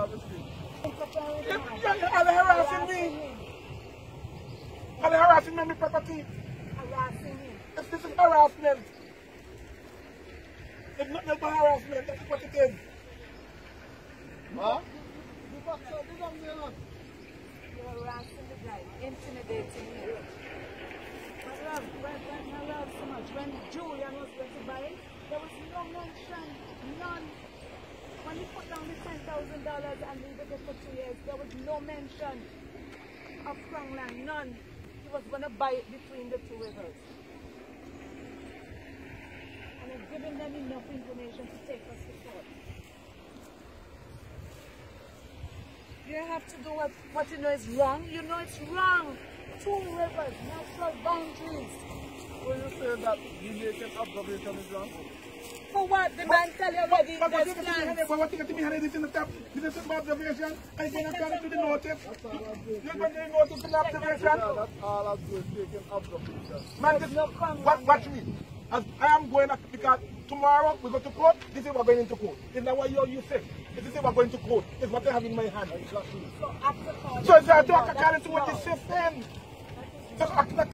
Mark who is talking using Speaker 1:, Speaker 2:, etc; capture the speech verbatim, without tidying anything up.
Speaker 1: Are they harassing me? Are they harassing me on my property?
Speaker 2: Harassing him.
Speaker 1: If this is harassment, it's not just harassment, that's what it is. Huh?
Speaker 2: You're harassing the guy, intimidating him. But love, when, when I love so much, when Julian was going to buy it, there was no mention, none. When he put down the ten thousand dollars and leave it there for two years, there was no mention of Krongland, none. He was going to buy it between the two rivers. And I've given them enough information to take us to court. You have to do what, what you know is wrong. You know it's wrong. Two rivers, natural boundaries.
Speaker 1: When you say that the naked observation is wrong?
Speaker 2: For what? The man tell you already
Speaker 1: But
Speaker 2: there's
Speaker 1: what
Speaker 2: plans.
Speaker 1: you get to me, this in the top, this is my observation, and then I'm trying to do the notice. You're going to notice the observation?
Speaker 3: That's all I'm doing, taking observation.
Speaker 1: Man, this, watch, watch me. As I am going up, because tomorrow we go to court, this is what we're going into court. Is that what you, you say? This is what we're going to court. It's what I have in my hand.
Speaker 2: So after court.
Speaker 1: So it's like, according to what you say, then. Just act like